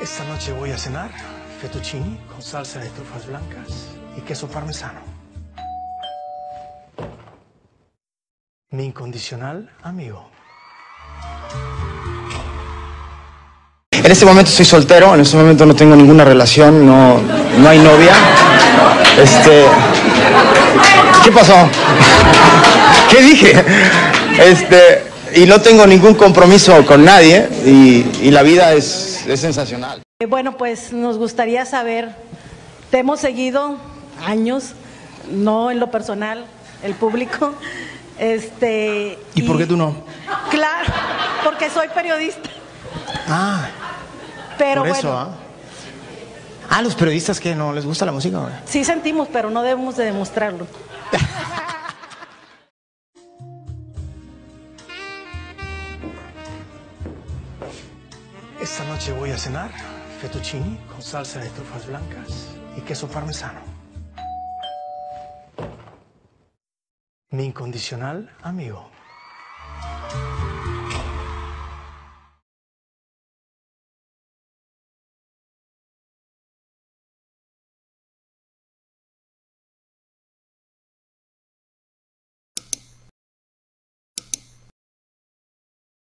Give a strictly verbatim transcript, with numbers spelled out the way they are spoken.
Esta noche voy a cenar fettuccini con salsa de trufas blancas y queso parmesano. Mi incondicional amigo. En este momento estoy soltero, en este momento no tengo ninguna relación, no, no hay novia. Este... ¿Qué pasó? ¿Qué dije? Este... Y no tengo ningún compromiso con nadie y, y la vida es, es sensacional. Bueno, pues nos gustaría saber, te hemos seguido años, no en lo personal, el público. Este, ¿Y, ¿Y por qué tú no? Claro, porque soy periodista. Ah, pero por eso, bueno. ¿ah? Ah, los periodistas que no les gusta la música, ¿verdad? Sí sentimos, pero no debemos de demostrarlo. Esta noche voy a cenar fettuccini con salsa de trufas blancas y queso parmesano. Mi incondicional amigo.